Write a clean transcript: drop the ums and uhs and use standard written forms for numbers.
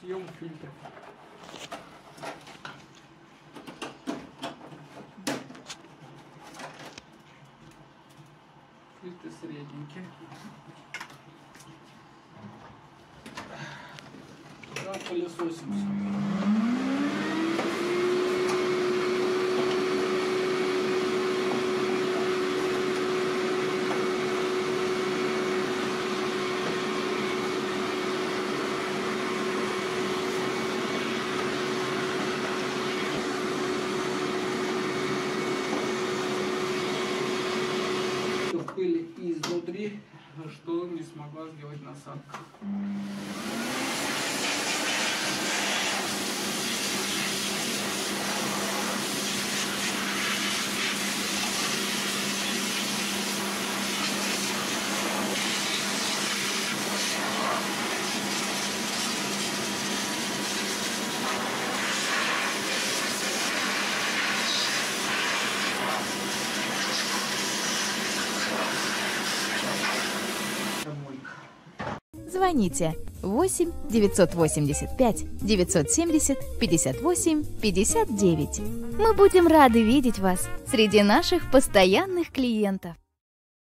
съем фильтр. Фильтр средненький. Да, пылесосим все. Пыли изнутри, что не смогла сделать насадка. Звоните 8 985 970 58 59. Мы будем рады видеть вас среди наших постоянных клиентов.